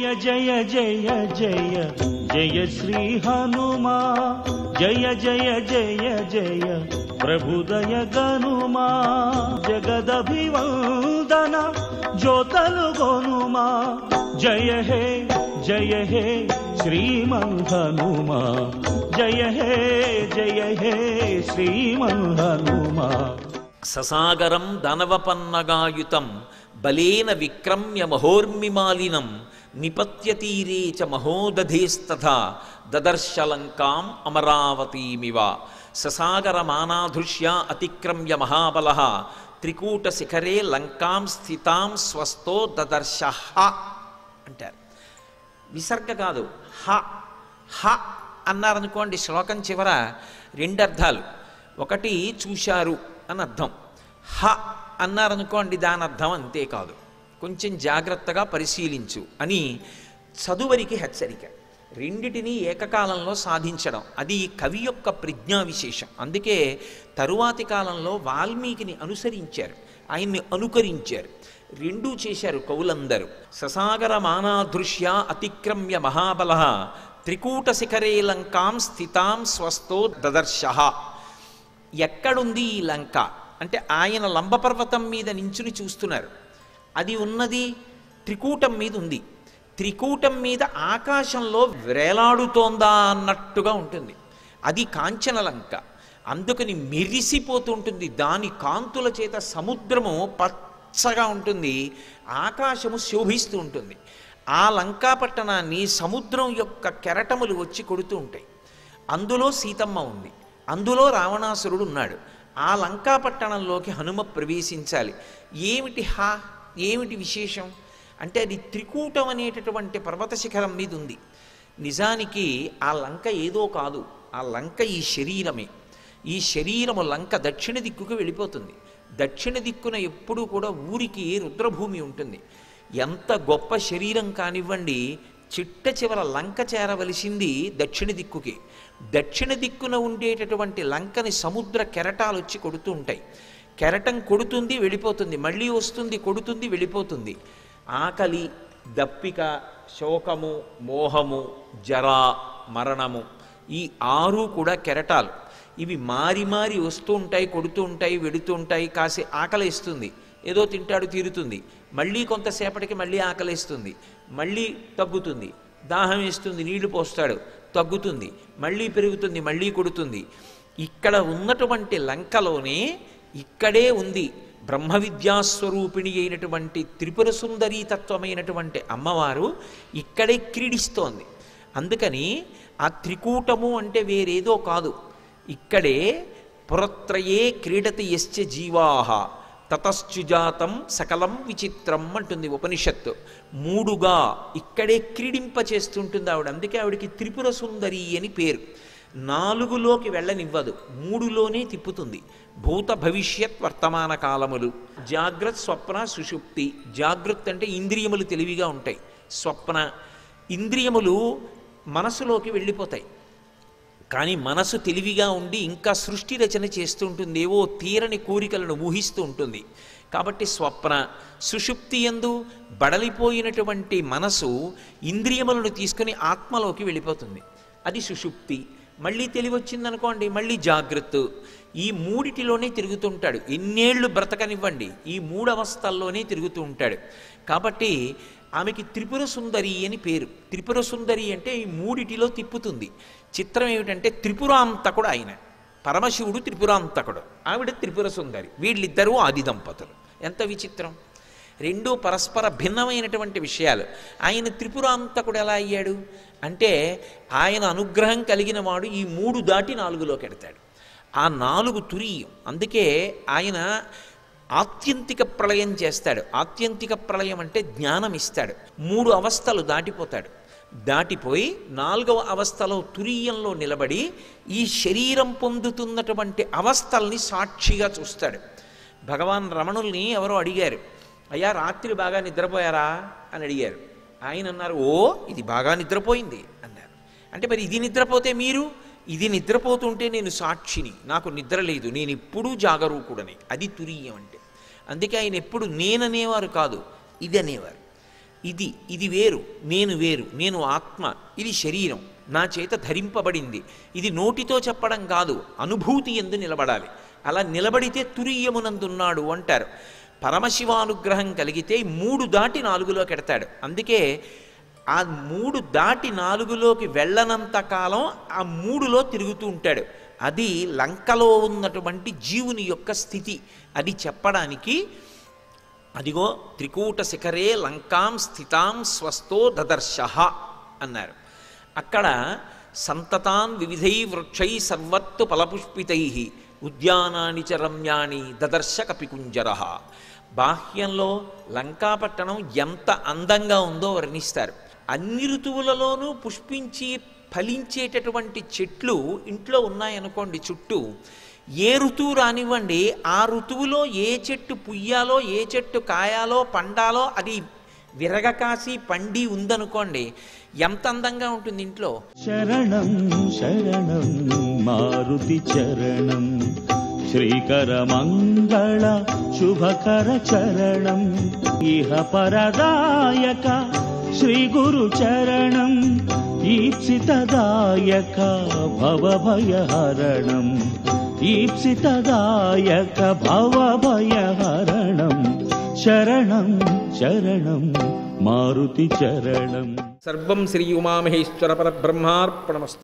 జయ జయ జయ జయ శ్రీ హనుమా జయ జయ జయ జయ ప్రభుదయ గనుమా జగదభివందన జ్యోతలు గొనుమా జయ హే శ్రీమన్హనుమా జయ హే శ్రీమన్హనుమా. ససాగరం దానవపన్నగాయుతం బలేన విక్రమ్య మహోర్మిమాలినం నిపత్యతీరే చ మహోదధేస్తథా దదర్శలంకాం అమరావతీమివ. ససాగరమానాధృష్య అతిక్రమ్య మహాబలః త్రికూటశిఖరే లంకాం స్థితాం స్వస్థో దదర్శ అంటారు. విసర్గ కాదు, హ హ అన్నారనుకోండి శ్లోకం చివర రెండు అర్థాలు. ఒకటి చూశారు అని అర్థం, హ అన్నారనుకోండి దాని అర్థం అంతేకాదు. కొంచెం జాగ్రత్తగా పరిశీలించు అని చదువరికి హెచ్చరిక. రెండిటినీ ఏకకాలంలో సాధించడం అది కవి యొక్క ప్రజ్ఞా విశేషం. అందుకే తరువాతి కాలంలో వాల్మీకిని అనుసరించారు, ఆయన్ని అనుకరించారు, రెండూ చేశారు కవులందరూ. ససాగర మానాదృశ్య అతిక్రమ్య మహాబలః త్రికూట శిఖరే లంకాం స్థితాం స్వస్థో దదర్శ. ఎక్కడుంది ఈ లంక అంటే ఆయన లంబపర్వతం మీద నించుని చూస్తున్నారు. అది ఉన్నది త్రికూటం మీద ఉంది. త్రికూటం మీద ఆకాశంలో వేలాడుతోందా అన్నట్టుగా ఉంటుంది. అది కాంచన లంక, అందుకని మెరిసిపోతుంటుంది. దాని కాంతుల చేత సముద్రము పచ్చగా ఉంటుంది, ఆకాశము శోభిస్తూ ఉంటుంది. ఆ లంకాపట్టణాన్ని సముద్రం యొక్క కెరటములు వచ్చి కొడుతూ ఉంటాయి. అందులో సీతమ్మ ఉంది, అందులో రావణాసురుడు ఉన్నాడు. ఆ లంకాపట్టణంలోకి హనుమ ప్రవేశించాలి. ఏమిటి విశేషం అంటే అది త్రికూటం అనేటటువంటి పర్వత శిఖరం మీద ఉంది. నిజానికి ఆ లంక ఏదో కాదు, ఆ లంక ఈ శరీరమే. ఈ శరీరము లంక దక్షిణ దిక్కుకు వెళ్ళిపోతుంది. దక్షిణ దిక్కున ఎప్పుడూ కూడా ఊరికి రుద్రభూమి ఉంటుంది. ఎంత గొప్ప శరీరం కానివ్వండి, చిట్ట చివర లంక చేరవలసింది దక్షిణ దిక్కుకి. దక్షిణ దిక్కున ఉండేటటువంటి లంకని సముద్ర కెరటాలు వచ్చి కొడుతూ ఉంటాయి. కెరటం కొడుతుంది వెళ్ళిపోతుంది, మళ్ళీ వస్తుంది కొడుతుంది వెళ్ళిపోతుంది. ఆకలి, దప్పిక, శోకము, మోహము, జరా, మరణము, ఈ 6 కూడా కెరటాలు. ఇవి మారి మారి వస్తూ ఉంటాయి, కొడుతూ ఉంటాయి, వెడుతూ ఉంటాయి. కాసి ఆకలిస్తుంది, ఏదో తింటాడు తీరుతుంది, మళ్ళీ కొంతసేపటికి మళ్ళీ ఆకలిస్తుంది, మళ్ళీ తగ్గుతుంది, దాహం వేస్తుంది, నీళ్లు పోస్తాడు, తగ్గుతుంది, మళ్ళీ పెరుగుతుంది, మళ్ళీ కొడుతుంది. ఇక్కడ ఉన్నటువంటి లంకలోనే ఇక్కడే ఉంది బ్రహ్మ విద్యాస్వరూపిణి అయినటువంటి త్రిపుర సుందరీ తత్వమైనటువంటి అమ్మవారు ఇక్కడే క్రీడిస్తోంది. అందుకని ఆ త్రికూటము అంటే వేరేదో కాదు, ఇక్కడే పురత్రయే క్రీడతి యశ్చ జీవాహ తతశ్చుజాతం సకలం విచిత్రం అంటుంది ఉపనిషత్తు. 3గా ఇక్కడే క్రీడింపచేస్తుంటుంది ఆవిడ. అందుకే ఆవిడికి త్రిపుర సుందరి అని పేరు. 4లోకి వెళ్ళనివ్వదు, 3లోనే తిప్పుతుంది. భూత భవిష్యత్ వర్తమాన కాలములు, జాగ్రత్త స్వప్న సుషుప్తి. జాగ్రత్త అంటే ఇంద్రియములు తెలివిగా ఉంటాయి, స్వప్న ఇంద్రియములు మనసులోకి వెళ్ళిపోతాయి. కానీ మనసు తెలివిగా ఉండి ఇంకా సృష్టి రచన చేస్తూ ఉంటుంది, ఏవో తీరని కోరికలను ఊహిస్తూ ఉంటుంది. కాబట్టి స్వప్న సుషుప్తి యందు బడలిపోయినటువంటి మనసు ఇంద్రియములను తీసుకుని ఆత్మలోకి వెళ్ళిపోతుంది, అది సుషుప్తి. మళ్ళీ తెలివి వచ్చిందనుకోండి మళ్ళీ జాగ్రత్త. ఈ 3టిలోనే తిరుగుతుంటాడు. ఎన్నేళ్ళు బ్రతకనివ్వండి, ఈ 3 అవస్థల్లోనే తిరుగుతూ ఉంటాడు. కాబట్టి ఆమెకి త్రిపుర సుందరి అని పేరు. త్రిపుర సుందరి అంటే ఈ 3టిలో తిప్పుతుంది. చిత్రం ఏమిటంటే త్రిపురాంతకుడు ఆయన, పరమశివుడు త్రిపురాంతకుడు, ఆవిడ త్రిపుర సుందరి. వీళ్ళిద్దరూ ఆది దంపతులు. ఎంత విచిత్రం! రెండూ పరస్పర భిన్నమైనటువంటి విషయాలు. ఆయన త్రిపురాంతకుడు ఎలా అయ్యాడు అంటే ఆయన అనుగ్రహం కలిగిన వాడు ఈ 3 దాటి 4లోకి ఎడతాడు. ఆ 4 తురీయం. అందుకే ఆయన ఆత్యంతిక ప్రళయం చేస్తాడు. ఆత్యంతిక ప్రళయం అంటే జ్ఞానం ఇస్తాడు. 3 అవస్థలు దాటిపోతాడు. దాటిపోయి 4వ అవస్థలో తురీయంలో నిలబడి ఈ శరీరం పొందుతున్నటువంటి అవస్థల్ని సాక్షిగా చూస్తాడు. భగవాన్ రమణుల్ని ఎవరో అడిగారు, అయ్యా రాత్రి బాగా నిద్రపోయారా అని అడిగారు. ఆయన అన్నారు, ఓ ఇది బాగా నిద్రపోయింది అన్నారు. అంటే మరి ఇది నిద్రపోతే మీరు? ఇది నిద్రపోతుంటే నేను సాక్షిని, నాకు నిద్ర లేదు, నేను ఎప్పుడూ జాగరూకుడని. అది తురీయం అంటే. అందుకే ఆయన ఎప్పుడు నేననేవారు కాదు, ఇది అనేవారు. ఇది వేరు, నేను ఆత్మ, ఇది శరీరం, నా చేత ధరింపబడింది. ఇది నోటితో చెప్పడం కాదు, అనుభూతి యందు నిలబడాలి. అలా నిలబడితే తురీయమునందున్నాడు అంటారు. పరమశివానుగ్రహం కలిగితే 3 దాటి 4లోకి ఎడతాడు. అందుకే ఆ 3 దాటి 4లోకి వెళ్ళనంత కాలం ఆ 3లో తిరుగుతూ ఉంటాడు. అది లంకలో ఉన్నటువంటి జీవుని యొక్క స్థితి. అది చెప్పడానికి అదిగో త్రికూట శిఖరే లంకాం స్థితాం స్వస్థో దదర్శః అన్నారు. అక్కడ సంతతాన్ వివిధై వృక్షై సర్వత్తు ఫలపుష్పితై ఉద్యానాని చ రమ్యాణి దదర్శ కపికుంజరః. బాహ్యంలో లంకాపట్టణం ఎంత అందంగా ఉందో వర్ణిస్తారు. అన్ని ఋతువులలోనూ పుష్పించి ఫలించేటటువంటి చెట్లు ఇంట్లో ఉన్నాయనుకోండి చుట్టూ, ఏ ఋతువు రానివ్వండి, ఆ ఋతువులో ఏ చెట్టు పుయ్యాలో, ఏ చెట్టు కాయాలో, పండాలో అది విరగకాసి పండి ఉందనుకోండి, ఎంత అందంగా ఉంటుంది ఇంట్లో. శరణం శరణం మారుతి చరణం శ్రీకర మంగళ శుభకర చరణం ఇహ పరదాయక శ్రీ గురు చరణం ఈప్సితదాయక భవభయహరణం ఈప్సితదాయక భవభయహరణం శరణం శరణం మారుతి చరణం. సర్వం శ్రీ ఉమామహేశ్వర పరబ్రహ్మార్పణమస్తు.